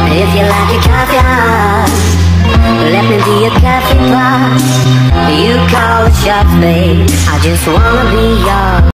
If you like your coffee hot, let me be your coffee pot. You call the shots, babe, I just wanna be yours.